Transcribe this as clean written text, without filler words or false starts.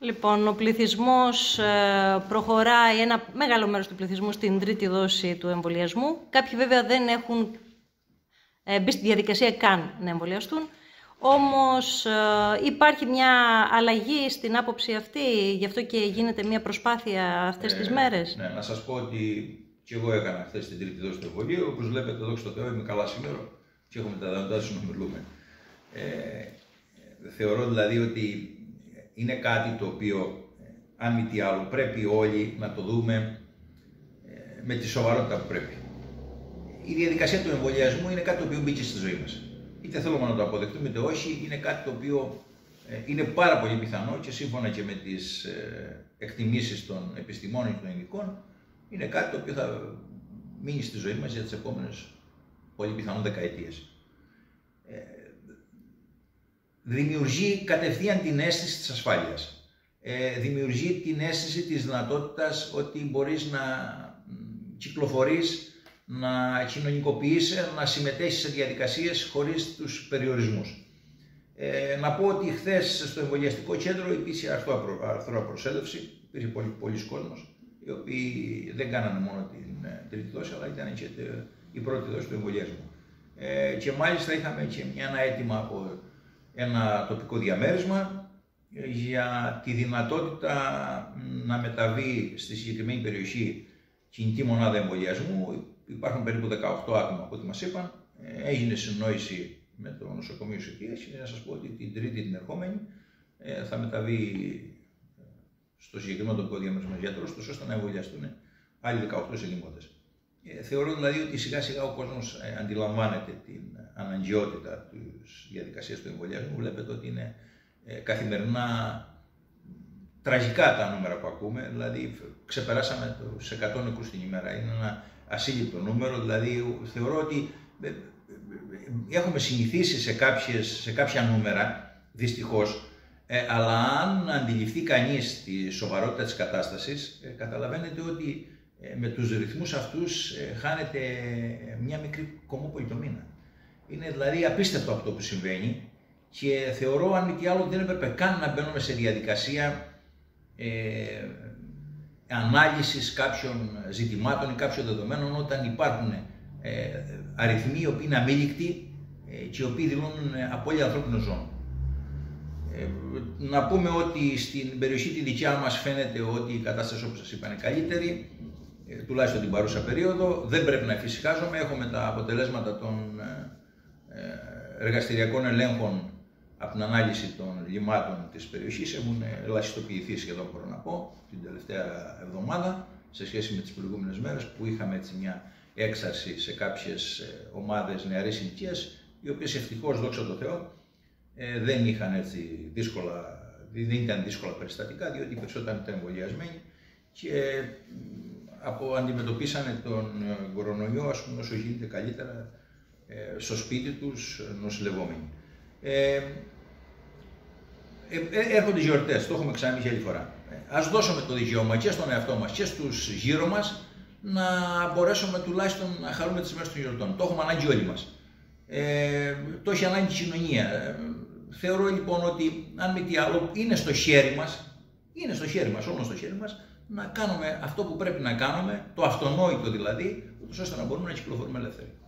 Λοιπόν, ο πληθυσμός προχωράει, ένα μεγάλο μέρος του πληθυσμού, στην τρίτη δόση του εμβολιασμού. Κάποιοι βέβαια δεν έχουν μπει στη διαδικασία καν να εμβολιαστούν. Όμως υπάρχει μια αλλαγή στην άποψη αυτή, γι' αυτό και γίνεται μια προσπάθεια αυτές τις μέρες. Ναι, να σας πω ότι και εγώ έκανα χθες την τρίτη δόση του εμβολίου. Όπως βλέπετε, δόξα τω Θεώ, είμαι καλά σήμερα και έχουμε τα δαντά σου να μιλούμε. Θεωρώ δηλαδή ότι είναι κάτι το οποίο, αν μη τι άλλο, πρέπει όλοι να το δούμε με τη σοβαρότητα που πρέπει. Η διαδικασία του εμβολιασμού είναι κάτι το οποίο μπήκε στη ζωή μας. Είτε θέλουμε να το αποδεχτούμε είτε όχι, είναι κάτι το οποίο είναι πάρα πολύ πιθανό και σύμφωνα και με τις εκτιμήσεις των επιστημόνων και των ειδικών, είναι κάτι το οποίο θα μείνει στη ζωή μας για τις επόμενες πολύ πιθανόν δεκαετίες. Δημιουργεί κατευθείαν την αίσθηση της ασφάλειας. Δημιουργεί την αίσθηση της δυνατότητας ότι μπορείς να κυκλοφορείς, να κοινωνικοποιείς, να συμμετέχεις σε διαδικασίες χωρίς τους περιορισμούς. Να πω ότι χθες στο εμβολιαστικό κέντρο υπήρχε αρθρό προσέλευση, υπήρχε πολλοί κόσμος, οι οποίοι δεν κάνανε μόνο την τρίτη δόση, αλλά ήταν και η πρώτη δόση του εμβολιασμού. Και μάλιστα είχαμε και ένα αίτημα από ένα τοπικό διαμέρισμα για τη δυνατότητα να μεταβεί στη συγκεκριμένη περιοχή κινητή μονάδα εμβολιασμού. Υπάρχουν περίπου 18 άτομα από ό,τι μας είπαν. Έγινε συνεννόηση με το νοσοκομείο Σωτίας και να σας πω ότι την Τρίτη την ερχόμενη θα μεταβεί στο συγκεκριμένο τοπικό διαμέρισμα γιατρός, ώστε να εμβολιαστούν άλλοι 18 ελλείμματες. Θεωρώ δηλαδή ότι σιγά σιγά ο κόσμος αντιλαμβάνεται την αναγκαιότητα της διαδικασίας του εμβολιασμού. Βλέπετε ότι είναι καθημερινά τραγικά τα νούμερα που ακούμε, δηλαδή ξεπεράσαμε τους 100 νεκρούς την ημέρα. Είναι ένα ασύλληπτο νούμερο, δηλαδή θεωρώ ότι έχουμε συνηθίσει σε κάποια νούμερα, δυστυχώς, αλλά αν αντιληφθεί κανείς τη σοβαρότητα της κατάστασης, καταλαβαίνετε ότι με τους ρυθμούς αυτούς χάνεται μια μικρή κομμόπολη το μήνα. Είναι δηλαδή απίστευτο αυτό που συμβαίνει και θεωρώ, αν μη τι άλλο, δεν έπρεπε καν να μπαίνουμε σε διαδικασία ανάλυσης κάποιων ζητημάτων ή κάποιων δεδομένων όταν υπάρχουν αριθμοί οι οποίοι είναι αμήλικτοι και οι οποίοι δηλώνουν απώλεια ανθρώπινων ζώων. Να πούμε ότι στην περιοχή τη δικιά μας φαίνεται ότι η κατάσταση, όπως σας είπα, είναι καλύτερη, τουλάχιστον την παρούσα περίοδο. Δεν πρέπει να εφησυχάζομαι. Έχουμε τα αποτελέσματα των εργαστηριακών ελέγχων από την ανάλυση των λιμάτων της περιοχής. Έχουν ελαχιστοποιηθεί σχεδόν, μπορώ να πω, την τελευταία εβδομάδα σε σχέση με τις προηγούμενες μέρες που είχαμε έτσι μια έξαρση σε κάποιες ομάδες νεαρής ηλικίας, οι οποίες ευτυχώς, δόξα τω Θεώ, δεν ήταν δύσκολα περιστατικά, διότι οι περισσότεροι ήταν εμβολιασμένοι και αντιμετωπίσανε τον κορονοϊό, ας πούμε, όσο γίνεται καλύτερα στο σπίτι τους, νοσηλευόμενοι. Έρχονται οι γιορτές, το έχουμε ξαναπεί άλλη φορά. Ας δώσουμε το δικαίωμα και στον εαυτό μας και στους γύρω μας να μπορέσουμε τουλάχιστον να χαρούμε τις μέρες των γιορτών. Το έχουμε ανάγκη όλοι μας. Το έχει ανάγκη η κοινωνία. Θεωρώ λοιπόν ότι, αν μη τι άλλο, είναι στο χέρι μας, όλο στο χέρι μας, να κάνουμε αυτό που πρέπει να κάνουμε, το αυτονόητο δηλαδή, ώστε να μπορούμε να κυκλοφορούμε ελεύθεροι.